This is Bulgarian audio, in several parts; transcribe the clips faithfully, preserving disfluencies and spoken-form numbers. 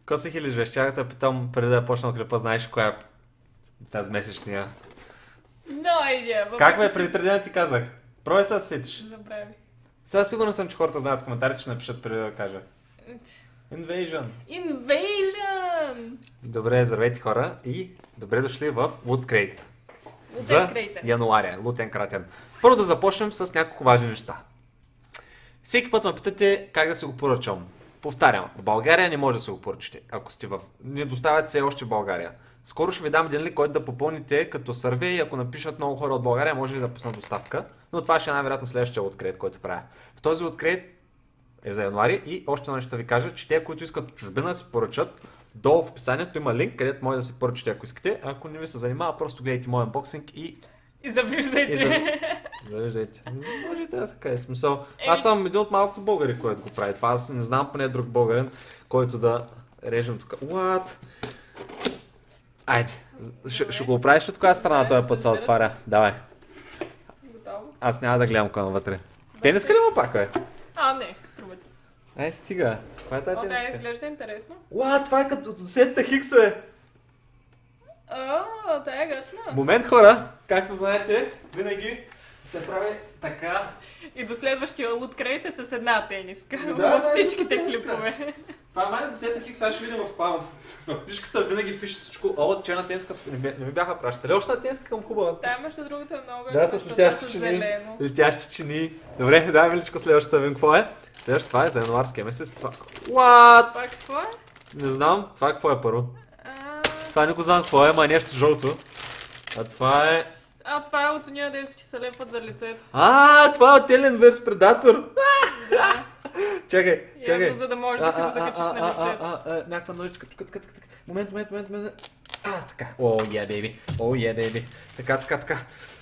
Ко се хилиш, ще да питам преди да почна клипа, знаеш коя е тази месец книга? No идея. Как бе, преди три дена ти казах? Пробай сега да сетиш. Забрави. Сега сигурно съм, че хората знаят в коментарите, че напишат преди да кажа. Invasion. Invasion! Добре, здравейте хора и добре дошли в Loot Crate. Лутен За крейтен. януаря, лутен кратен. Първо да започнем с няколко важни неща. Всеки път ме питате как да си го поръчам. Повтарям, в България не може да се го поръчате, ако сте в... Не доставят се още в България. Скоро ще ви дам един линк, който да попълните като сървей и ако напишат много хора от България, може ли да пуснат доставка. Но това ще е най-вероятно следващия открит, който правя. В този открит е за януари и още едно нещо ще ви кажа, че те, които искат чужбина да си поръчат, долу в описанието има линк, където може да си поръчате, ако искате. Ако не ви се занимава, просто гледайте моят unboxing и... И завиждайте. И за... Завиждайте. Можете да се каже смисъл. Аз съм един от малкото българи, който го прави това. Аз не знам поне друг българин, който да режем тук. What? Айде. Ще, ще го правиш от коя страна този път се отваря? Давай. Готово. Аз няма да гледам към вътре. Те не ска ли му пак, бе? А, не, струва ти се. Ай, стига. Коя е тази О, да, тениска? изглежда интересно. Уа, това е като десетта хикс, бе! О, тая е гъчна. Момент, хора! Както знаете, винаги се прави така. И до следващия лут крейт е с една тениска. Да, Във да, всичките една тениска. клипове. Това май до десетта хикс, аз ще видим в това. В, в книжката винаги пише всичко. О, черна тениска, не, бе- не ми бяха пращали. Още една тениска към хубава. Та, между другото е много Да, с защото летящи с чини. зелено. Летящи чини. Добре, дай Миличко следващата да видим какво е. Следващото това е за януарския месец. Това... What? Това какво е? Не знам. Това какво е първо? А, Това не го знам какво е, ама е нещо жълто. А това е... а, това е от уния, дето ти се лепват за лицето. А, това е от Alien верс. Predator. Да. Чакай, чакай. Явно, за да можеш да си го закачиш на лицето. Някаква ножичка, тук, тук, тук, тук. Момент, момент, момент, момент. А, така. О, yeah, baby. О, yeah, baby. Така, така, така.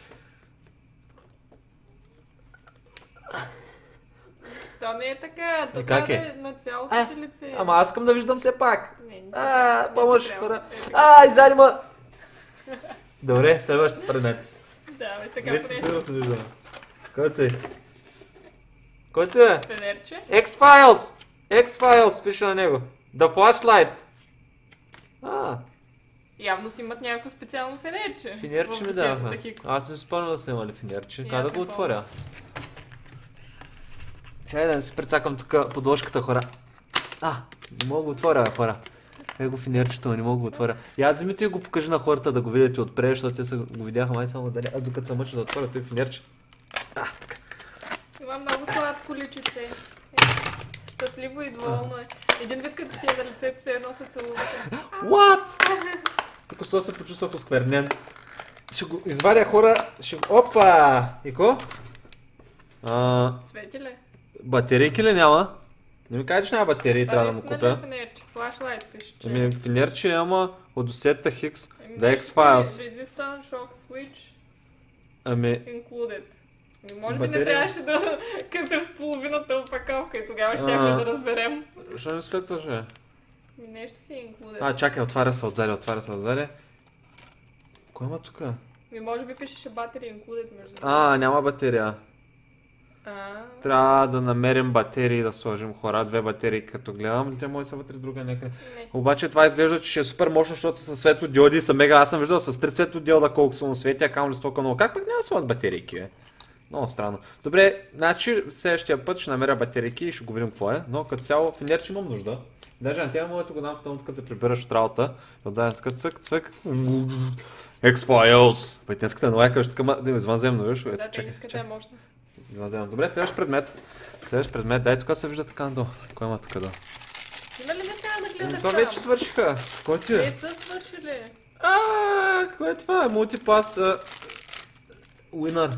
То не е така, то Е, как трябва е? да е на цялото А, ти лице. Ама аз искам да виждам все пак. Не, не, А, не помощ, ти трябва. хора. Е, така. А, изарима. Добре, следващ предмет. Да, бе, така Вече със приятно. сигурност се виждам. Който е? Който е? Фенерче. X-Files! X-Files пише на него. The Flashlight. А, Явно си имат някакво специално фенерче. финерче в ми даваха. десетата хикс. Аз не си спомням да са имали финерче. И Как да аз го не отворя? Чай да не си прецакам тук подложката, хора. А, не мога да го отворя, бе, хора. Его финерчето, не мога да го отворя. И аз вземи и го покажи на хората да го видят отпред, защото те са го видяха май само отзади. Аз докато се мъча да отворя той финерче. А, така. Това много сладко личице. Е, щастливо и доволно е. Един вид като ти е на лицето се едно се целувате. What? Тук що се почувствах осквернен. Ще го извадя, хора. Ще... Опа! И ко? А, Свети ли? батерийки ли няма? Не ми кажа, че няма батерии, трябва да му Това наистина ли е купя. фенерче. Флашлайт пише, че. Ами финерче ама от десетта хикс. Ами, Да виж X-Files. си, Resistant Shock Switch Ами, Included. Ами, може би не Батерия? трябваше да къса в половината опаковка и тогава А. щяхме да разберем. защо не светваше? Ами, нещо си е Included. А, чакай, отваря се отзади, отваря се отзади. Кой има тук? Ами, може би пишеше Battery Included между. А, няма батерия. А, Трябва да намерим батерии да сложим, хора. Две батерии като гледам. Ли те може да са вътре друга някъде? не. Обаче това изглежда, че ще е супер мощно, защото са светлодиоди и са мега. Аз съм виждал с три светлодиода колко са му свети, а камо ли с толкова много. Как пък няма да слагат батерийки, бе? Много странно. Добре, значи следващия път ще намеря батерийки и ще го видим какво е. Но като цяло финерче имам нужда. Даже на тема мога да го дам в тъмното, като се прибираш от работа. Отзади цък, цък, цък. X-Files! Пътенската на лайка, ще така извънземно, виж? Ето, Да, те чакай, искат да чакай. е мощна. Извънземно. Добре, следващ предмет. Следващ предмет. Дай, тук се вижда така надолу. Кой има тук да? Има ли не трябва да гледаш Това там? вече свършиха. Кой ти Те е? са свършили. Ааа, какво е това? Мултипас. Уинър.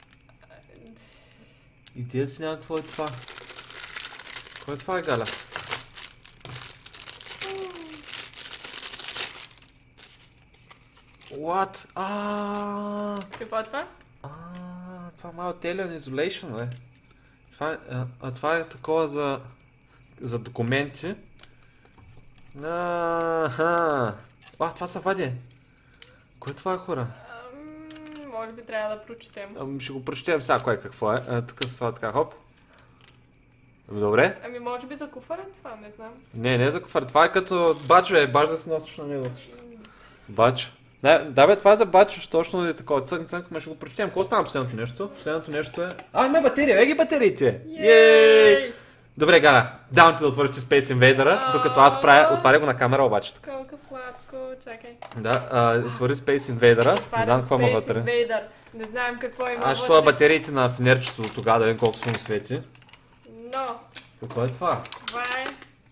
И тия си няма какво е това. Кой е това, е, Галя? What? Ааа. Какво е това? Ааа, това май от Alien Isolation, бе. Това, е- а, а това е такова за, за документи. Аха. А, това са вади. Кой е това, хора? Ам, може би трябва да прочетем. Ам, ще го прочетем сега кой какво е. А, тук са така, хоп. Добре. Ами може би за куфара това, не знам. Не, не е за куфар. Това е като бач, бе. Бач да си носиш на него също. Бач. Да, да бе, това е за бач, точно ли такова. Цънк, цънк, ме ще го прочетем. Какво стана последното нещо? Последното нещо е... А, има батерия, еги батериите! Йей! Добре, Галя, давам ти да отвориш Space Invader-а, докато аз правя... Отваря го на камера обаче тук. Колко сладко, чакай. Да, а, отвори Space Invader-а, не знам какво има вътре. Invader. Не знаем какво има Аз ще сложа батериите на фенерчето до тогава, да видим колко силно свети. Но... Какво е това? Това е...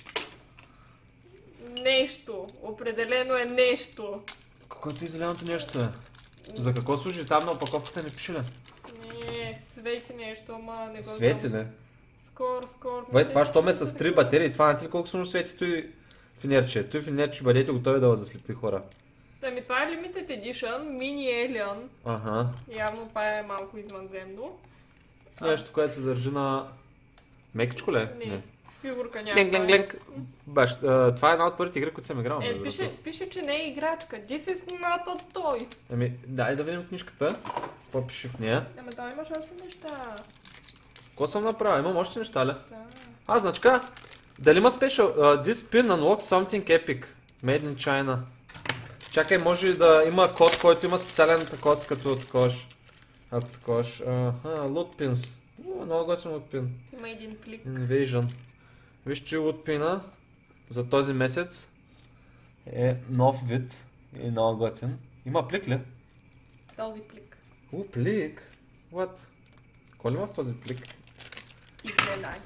нещо. Определено е нещо. Каквото е зеленото нещо е? За какво служи? Там на опаковката не пише ли? Не, свети нещо, ама не го Свети знам. ли? Скоро, скоро. Вай, това що ме с три батерии, това не ти ли колко силно свети той фенерче? Той фенерче, бъдете готови да заслепи хора. Ами това е Limited Edition, Mini Alien. Ага. Явно това е малко извънземно. Нещо, което се държи на... Мекичко ли е? Не. Фигурка няма. Глен, глен, глен. Баш, а, това е една от първите игри, които съм играл. Е, между пише, другото. пише, че не е играчка. This is not a toy. Ами, дай да видим книжката. Какво пише в нея? Ама там имаш още неща. Какво съм направил? Имам още неща ли? Да. А, значка. Дали има спешъл? Uh, this pin unlocks something epic. Made in China. Чакай, може да има код, който има специален такос, като такош. Ако такош. Аха, loot pins. О, много готин loot pin. Има един плик. Invasion. Виж, че loot pin за този месец е нов вид и много готин. Има плик ли? Този плик. О, плик? What? Кой ли има в този плик? Изненади.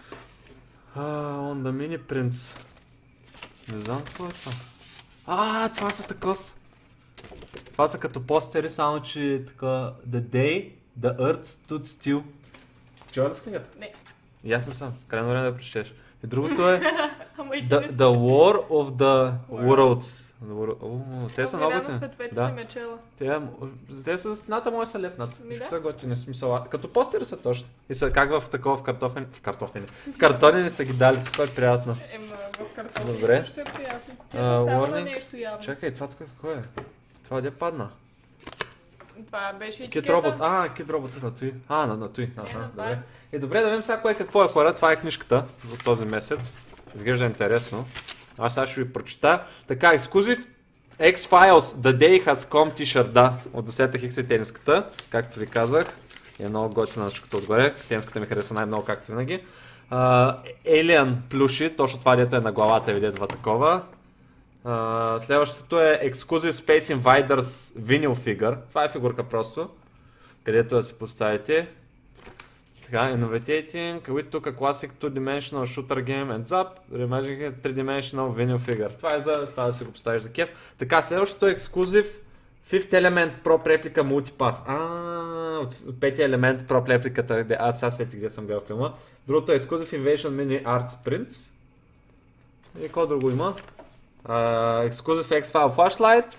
А, on the mini prints. Не знам какво е това. А, това са такос. Това са като постери, само че така... The day the earth stood still. Чува ли с книгата? Не. И аз не съм. Крайно време да прочетеш. И другото е Ама и ти the, не the War of the Worlds. О, те са много О, готини. световете Да. си ме чела. Те, те са стената моя са лепнат. Ми да. Са готини, смисъл. като постери са точно. И са как в такова в картофени. В картофени. В картони не са ги дали, супер приятно. Ема в картофи. Добре. Ще е приятно. А, Кутията става на warning. нещо явно. Чакай, това тук какво е? Това де падна? Това беше Кит етикета. робот. А, кит робот е на той. А, на, на той. Е, Аха, на това добре. е. Е, добре, да видим сега кое какво е, хора. Това е книжката за този месец. Изглежда интересно. Аз сега ще ви прочета. Така, ексклюзив X-Files The Day Has Come t-shirt, да, от десета хикс е тениската, както ви казах. Е много готина на всичкото отгоре. Тениската ми харесва най-много, както винаги. Uh, Alien плюши, точно това дето е на главата, видетва такова. Uh, следващото е Exclusive Space Invaders Vinyl Figure. Това е фигурка просто, където да си поставите. Така, Innovating, we took a classic two-dimensional shooter game and zap, reimagining a three-dimensional vinyl figure. Това е за това да си го поставиш за кеф. Така, следващото е Exclusive Fifth Element Pro Replica Multipass. А, от петия елемент Pro репликата, аз сега сетих где съм гледал филма. Другото е Exclusive Invasion Mini Art Sprints. И какво друго има? Uh, Exclusive X-File Flashlight.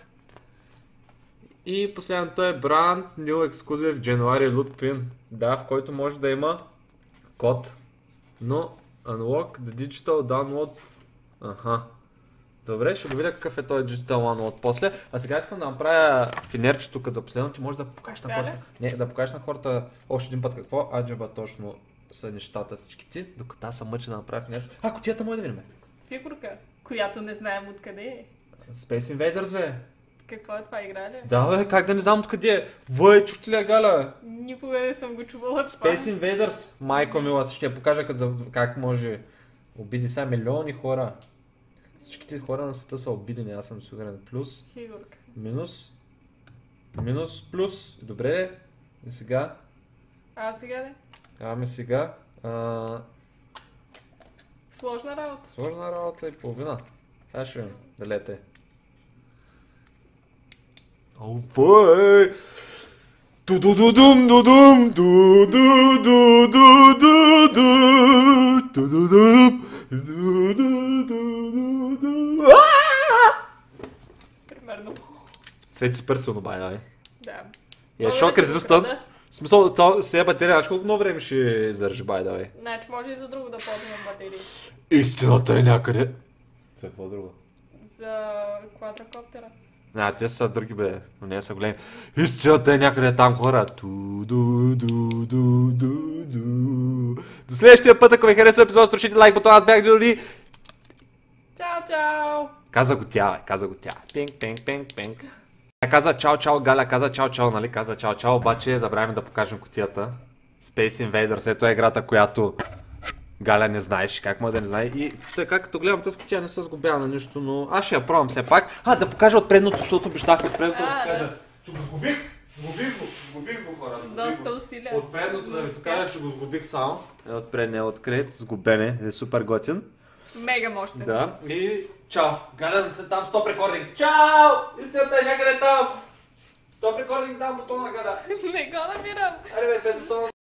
И последното е Brand New Exclusive January Loot Pin. Да, в който може да има код. Но Unlock the Digital Download. Аха. Добре, ще го видя какъв е този Digital Download после. А сега искам да направя финерчето, като за последно ти може да покажеш на хората. Не, да покажеш на хората още един път какво аджеба точно са нещата всичките, докато аз съм мъчен да направя финерчето. А, кутията може да видим. Фигурка, която не знаем откъде е. Space Invaders, бе. Какво е това, игра ли? Да, бе, как да не знам откъде е. Въй, чухте ли я, Галя? Никога не съм го чувала това. Space Invaders, майко мила, ще я покажа като за... как може обиди сега милиони хора. Всичките хора на света са обидени, аз съм сигурен. Плюс, Фигурка. минус, минус, плюс. Добре, и сега, А сега ли? ами сега, а, Сложна работа. сложна работа и половина. Сега ще видим, далете е. О, въй! Ду-ду-ду-дум, ду-дум, ду-ду-ду-ду-ду-ду, ду-ду-дум, ду-ду-ду-ду-ду. Примерно. Свети супер силно, бай, дай. Да. И е Много шок да резистант. да. В смисъл, то, с тези батерии, знаеш колко много време ще издържи, бай, давай. Значи може и за друго да ползвам батерии. Истината е някъде. За какво друго? За квадрокоптера. А, те са други, бе, но не са големи. Истината е някъде там, хора. Ту-ду-ду-ду-ду-ду. До следващия път, ако ви харесва епизод, струшите лайк бутон, аз бях Джули. Чао, чао! Каза го тя, бе, каза го тя. Пинг, пинг, пинг, пинг. Тя каза чао, чао, Галя, каза чао, чао, нали? Каза чао, чао, обаче забравяме да покажем кутията. Space Invaders, ето е играта, която Галя не знаеш, как може да не знае. И така, като гледам тази кутия, не се сгубява на нищо, но аз ще я пробвам все пак. А, да покажа от предното, защото обещах от предното да покажа. Че го сгубих, сгубих го, сгубих го, хора. Доста усилия. От предното да ви покажа, че го сгубих само. Е, от предния открит, сгубен е, супер готин. Мега мощен. Да, и чао. Галя, да се там, стоп рекординг. Чао! Истината е някъде там. Стоп рекординг там, бутона, Галя. Не го намирам. Аре бе, пет бутона.